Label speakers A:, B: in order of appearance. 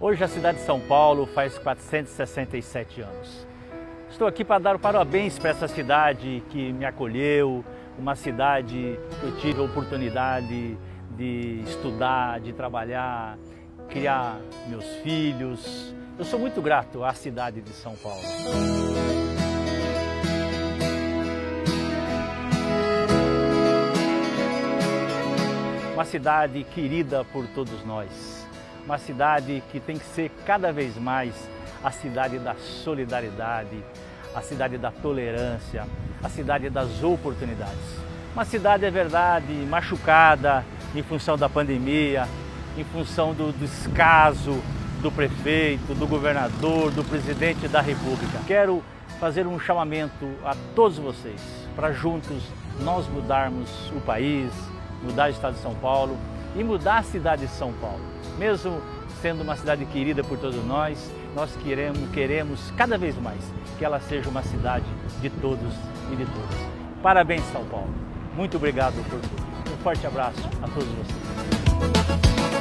A: Hoje a cidade de São Paulo faz 467 anos. Estou aqui para dar parabéns para essa cidade que me acolheu, uma cidade que eu tive a oportunidade de estudar, de trabalhar, criar meus filhos. Eu sou muito grato à cidade de São Paulo. Uma cidade querida por todos nós. Uma cidade que tem que ser cada vez mais a cidade da solidariedade, a cidade da tolerância, a cidade das oportunidades. Uma cidade, é verdade, machucada em função da pandemia, em função do descaso do prefeito, do governador, do presidente da República. Quero fazer um chamamento a todos vocês para juntos nós mudarmos o país, mudar o estado de São Paulo e mudar a cidade de São Paulo. Mesmo sendo uma cidade querida por todos nós queremos cada vez mais que ela seja uma cidade de todos e de todas. Parabéns, São Paulo. Muito obrigado por tudo. Um forte abraço a todos vocês.